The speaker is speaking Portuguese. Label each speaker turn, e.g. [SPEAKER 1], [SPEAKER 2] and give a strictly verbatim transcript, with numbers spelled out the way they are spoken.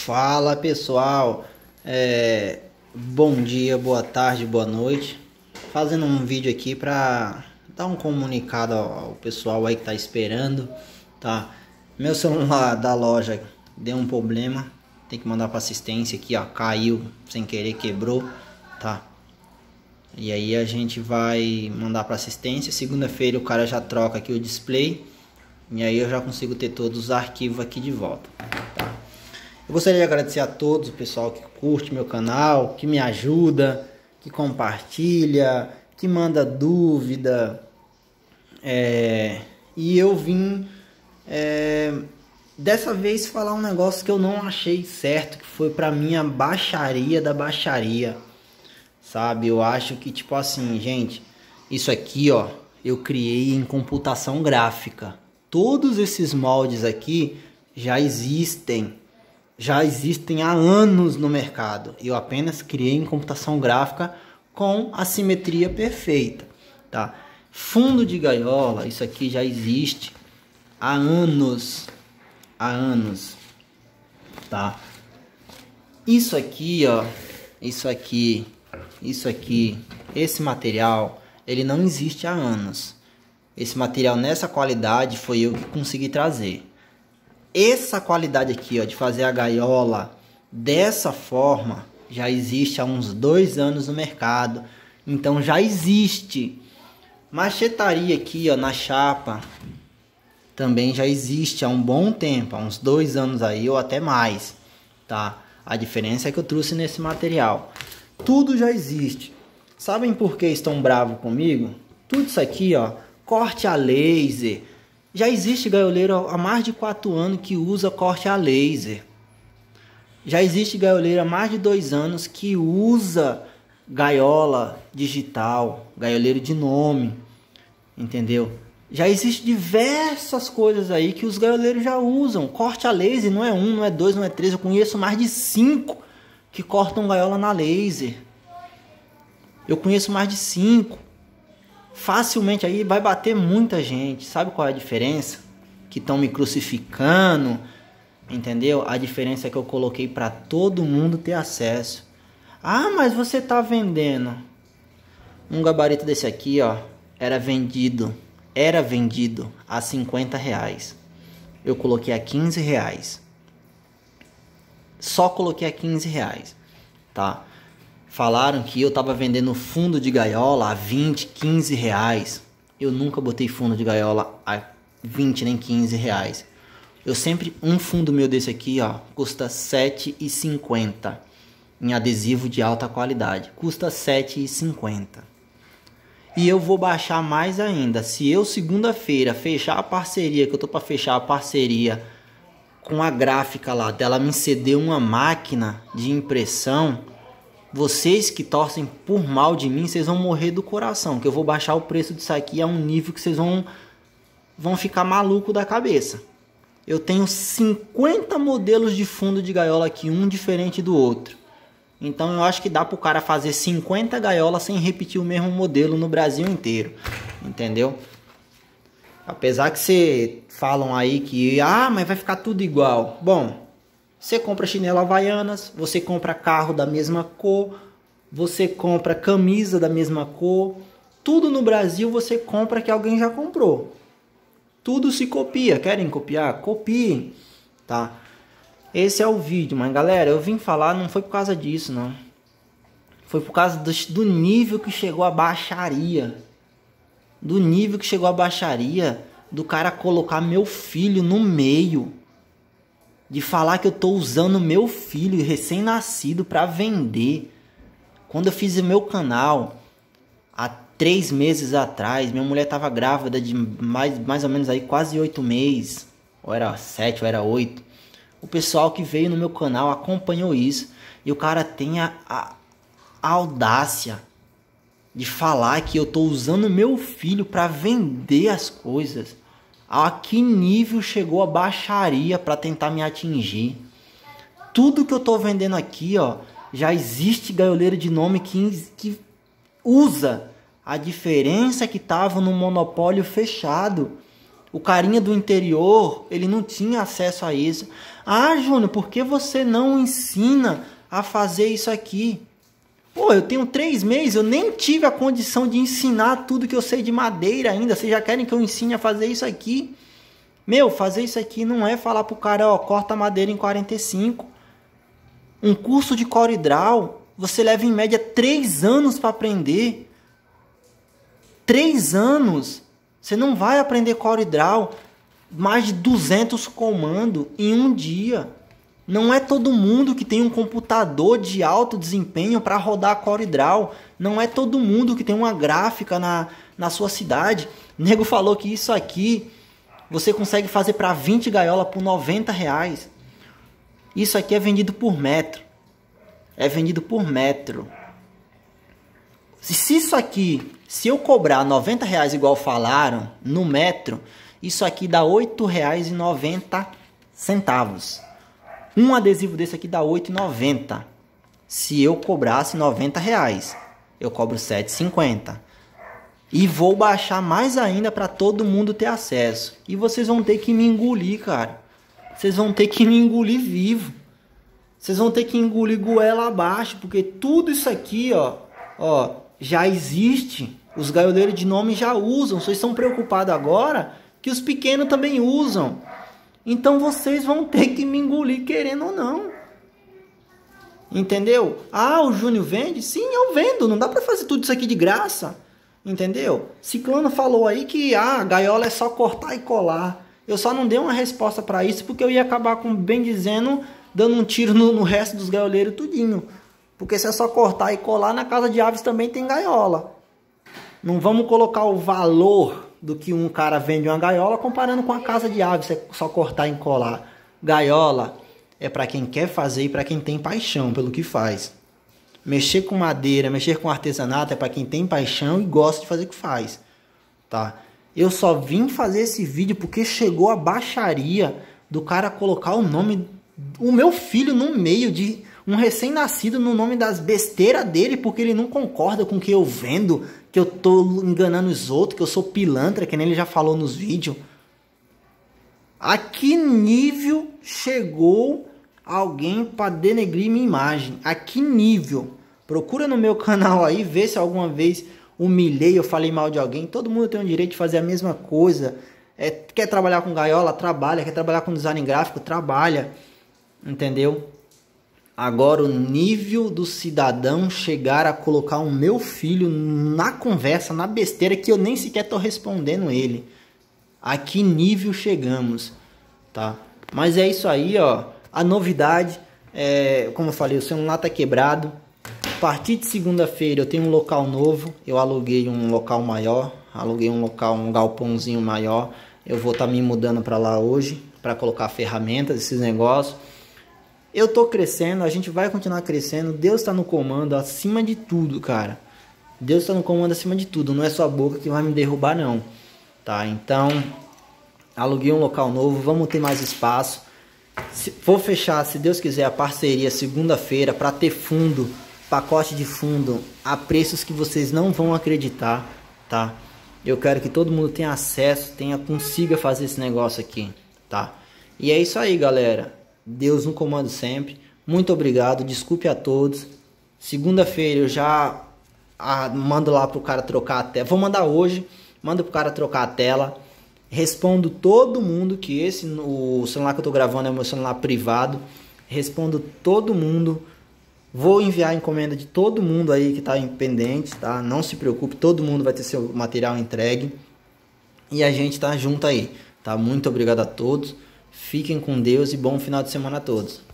[SPEAKER 1] Fala pessoal, é, bom dia, boa tarde, boa noite. Fazendo um vídeo aqui para dar um comunicado ao pessoal aí que tá esperando, tá? Meu celular da loja deu um problema, tem que mandar para assistência aqui, ó, caiu sem querer, quebrou, tá? E aí a gente vai mandar para assistência. Segunda-feira o cara já troca aqui o display e aí eu já consigo ter todos os arquivos aqui de volta, tá? Eu gostaria de agradecer a todos, o pessoal que curte meu canal, que me ajuda, que compartilha, que manda dúvida. É, e eu vim é, dessa vez falar um negócio que eu não achei certo, que foi pra mim a baixaria da baixaria, sabe? Eu acho que, tipo assim, gente, isso aqui, ó, eu criei em computação gráfica. Todos esses moldes aqui já existem. Já existem há anos no mercado. Eu apenas criei em computação gráfica com a simetria perfeita, tá? Fundo de gaiola, isso aqui já existe há anos, há anos, tá? Isso aqui, ó, isso aqui, isso aqui, esse material, ele não existe há anos. Esse material nessa qualidade foi eu que consegui trazer. Essa qualidade aqui, ó, de fazer a gaiola dessa forma, já existe há uns dois anos no mercado. Então já existe. Machetaria aqui, ó, na chapa, também já existe há um bom tempo, há uns dois anos aí ou até mais, tá? A diferença é que eu trouxe nesse material. Tudo já existe. Sabem por que estão bravos comigo? Tudo isso aqui, ó, corte a laser. Já existe gaioleiro há mais de quatro anos que usa corte a laser. Já existe gaioleiro há mais de dois anos que usa gaiola digital, gaioleiro de nome, entendeu? Já existe diversas coisas aí que os gaioleiros já usam. Corte a laser não é um, não é dois, não é três. Eu conheço mais de cinco que cortam gaiola na laser. Eu conheço mais de cinco. Facilmente aí vai bater muita gente. Sabe qual é a diferença? Que estão me crucificando, entendeu? A diferença é que eu coloquei para todo mundo ter acesso. Ah, mas você tá vendendo um gabarito desse aqui, ó, era vendido, era vendido a cinquenta reais. Eu coloquei a quinze reais. Só coloquei a quinze reais, tá? Falaram que eu tava vendendo fundo de gaiola a vinte, quinze reais. Eu nunca botei fundo de gaiola a vinte nem quinze reais. Eu sempre, um fundo meu desse aqui, ó, custa sete reais e cinquenta centavos. Em adesivo de alta qualidade. Custa sete reais e cinquenta centavos. E eu vou baixar mais ainda. Se eu segunda-feira fechar a parceria, que eu tô para fechar a parceria com a gráfica lá, dela me ceder uma máquina de impressão, vocês que torcem por mal de mim, vocês vão morrer do coração, que eu vou baixar o preço disso aqui a um nível que vocês vão, vão ficar maluco da cabeça. Eu tenho cinquenta modelos de fundo de gaiola aqui, um diferente do outro. Então eu acho que dá para o cara fazer cinquenta gaiolas sem repetir o mesmo modelo no Brasil inteiro, entendeu? Apesar que você falam aí que, ah, mas vai ficar tudo igual. Bom, você compra chinelo havaianas, você compra carro da mesma cor, você compra camisa da mesma cor. Tudo no Brasil você compra que alguém já comprou. Tudo se copia. Querem copiar? Copiem, tá? Esse é o vídeo, mas galera, eu vim falar, não foi por causa disso, não. Foi por causa do, do nível que chegou a baixaria. Do nível que chegou a baixaria do cara colocar meu filho no meio. De falar que eu tô usando meu filho recém-nascido para vender. Quando eu fiz o meu canal, há três meses atrás, minha mulher tava grávida de mais, mais ou menos aí quase oito meses. Ou era sete, ou era oito. O pessoal que veio no meu canal acompanhou isso. E o cara tem a, a, a audácia de falar que eu tô usando meu filho para vender as coisas. A que nível chegou a baixaria para tentar me atingir? Tudo que eu tô vendendo aqui, ó, já existe gaioleiro de nome que, que usa. A diferença é que tava no monopólio fechado. O carinha do interior, ele não tinha acesso a isso. Ah, Júnior, por que você não ensina a fazer isso aqui? Pô, eu tenho três meses, eu nem tive a condição de ensinar tudo que eu sei de madeira ainda. Vocês já querem que eu ensine a fazer isso aqui? Meu, fazer isso aqui não é falar pro cara, ó, corta a madeira em quarenta e cinco. Um curso de CorelDRAW, você leva em média três anos para aprender. Três anos. Você não vai aprender CorelDRAW, mais de duzentos comandos em um dia. Não é todo mundo que tem um computador de alto desempenho para rodar CorelDRAW. Não é todo mundo que tem uma gráfica na, na sua cidade. O nego falou que isso aqui você consegue fazer para vinte gaiolas por noventa reais. Isso aqui é vendido por metro. É vendido por metro. Se isso aqui, se eu cobrar noventa reais igual falaram, no metro, isso aqui dá oito reais e noventa centavos. Um adesivo desse aqui dá oito reais e noventa centavos. Se eu cobrasse noventa reais, eu cobro sete reais e cinquenta centavos. E vou baixar mais ainda para todo mundo ter acesso. E vocês vão ter que me engolir, cara. Vocês vão ter que me engolir vivo. Vocês vão ter que engolir goela abaixo, porque tudo isso aqui, ó, ó, já existe. Os gaioleiros de nome já usam. Vocês estão preocupados agora que os pequenos também usam. Então vocês vão ter que me engolir querendo ou não. Entendeu? Ah, o Júnior vende? Sim, eu vendo. Não dá para fazer tudo isso aqui de graça. Entendeu? Ciclano falou aí que ah, a gaiola é só cortar e colar. Eu só não dei uma resposta para isso porque eu ia acabar, com bem dizendo, dando um tiro no, no resto dos gaioleiros tudinho. Porque se é só cortar e colar, na casa de aves também tem gaiola. Não vamos colocar o valor do que um cara vende uma gaiola comparando com a casa de aves, é só cortar e colar. Gaiola é para quem quer fazer e para quem tem paixão pelo que faz. Mexer com madeira, mexer com artesanato é para quem tem paixão e gosta de fazer o que faz. Tá? Eu só vim fazer esse vídeo porque chegou a baixaria do cara colocar o nome, o meu filho no meio de um recém-nascido, no nome das besteiras dele, porque ele não concorda com o que eu vendo, que eu tô enganando os outros, que eu sou pilantra, que nem ele já falou nos vídeos. A que nível chegou alguém para denegrir minha imagem? A que nível? Procura no meu canal aí, vê se alguma vez humilhei, eu falei mal de alguém. Todo mundo tem o direito de fazer a mesma coisa. É, quer trabalhar com gaiola? Trabalha. Quer trabalhar com design gráfico? Trabalha. Entendeu? Agora o nível do cidadão chegar a colocar o meu filho na conversa, na besteira, que eu nem sequer estou respondendo ele. A que nível chegamos, tá? Mas é isso aí, ó. A novidade, é, como eu falei, o celular tá quebrado. A partir de segunda-feira eu tenho um local novo. Eu aluguei um local maior, aluguei um local, um galpãozinho maior. Eu vou estar tá me mudando para lá hoje para colocar ferramentas, esses negócios. Eu tô crescendo, a gente vai continuar crescendo. Deus está no comando acima de tudo, cara. Deus está no comando acima de tudo. Não é sua boca que vai me derrubar, não. Tá? Então, aluguei um local novo. Vamos ter mais espaço. Se, vou fechar, se Deus quiser, a parceria segunda-feira para ter fundo, pacote de fundo a preços que vocês não vão acreditar, tá? Eu quero que todo mundo tenha acesso, tenha, consiga fazer esse negócio aqui, tá? E é isso aí, galera. Deus no comando sempre. Muito obrigado. Desculpe a todos. Segunda-feira eu já ah, mando lá pro cara trocar a tela. Vou mandar hoje. Mando pro cara trocar a tela. Respondo todo mundo que esse o celular que eu tô gravando é o meu celular privado. Respondo todo mundo. Vou enviar a encomenda de todo mundo aí que tá pendente, tá? Não se preocupe, todo mundo vai ter seu material entregue. E a gente tá junto aí, tá? Muito obrigado a todos. Fiquem com Deus e bom final de semana a todos.